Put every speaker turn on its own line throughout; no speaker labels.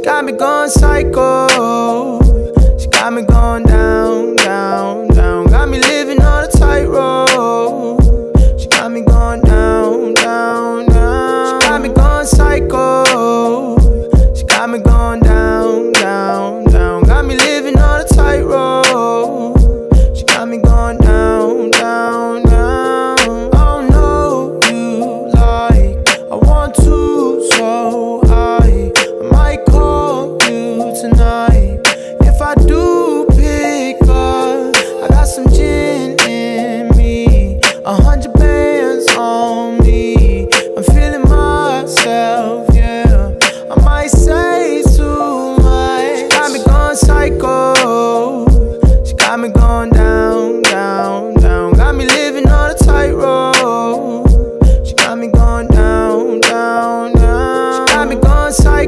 got me going psycho. She got me going down, down, down. Got me living on a tightrope. She got me going down, down, down. She got me going psycho. She got me going down, down, down. Got me living on a tightrope. She got me going down, down, down. I don't know you like I want to, so I might call you tonight. If I do pick up, I got some gin in me, 100 bands on me. I'm feeling myself, yeah. I might say too much. She got me going psycho. She got me going down, down, down. Got me living on a tightrope. She got me going down, down, down. She got me going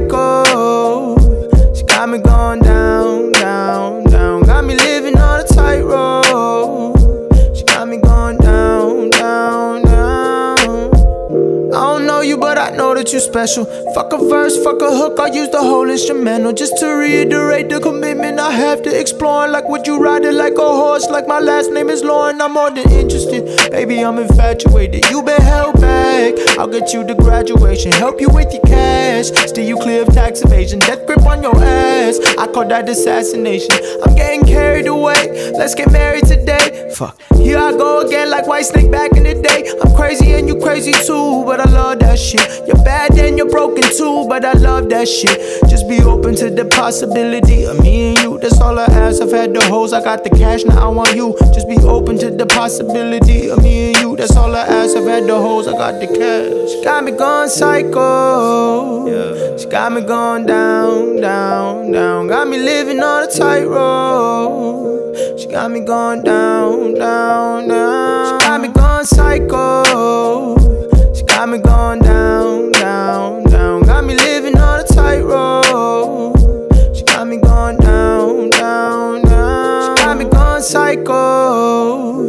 psycho. She got me going down, down, down. Got me living on a tightrope. She got me going down, down, down. I don't know you, but I know that you special. Fuck a verse, fuck a hook, I use the whole instrumental. Just to reiterate the commitment I have to exploring. Like, would you ride it like a horse? Like my last name is Lauren, I'm more than interested. Baby, I'm infatuated, you been held back. I'll get you to graduation, help you with your cash, steer you clear of tax evasion, death grip on your ass. I call that assassination. I'm getting carried away, let's get married today. Fuck, here I go again like Whitesnake back in the day. I'm crazy and you crazy too, but I love that shit. You're bad and you're broken too, but I love that shit. Just be open to the possibility of me and you, that's all I ask. I've had the hoes, I got the cash, now I want you. Just be open to the possibility of me and you, that's all I ask. I've had the hoes, I got the cash. She got me going psycho, yeah. She got me going down, down, down. Got me living on a tightrope. She got me going down, down, down. She got me going psycho. She got me going down, down, down. Got me living on a tightrope. She got me going down, down, down. She got me going psycho.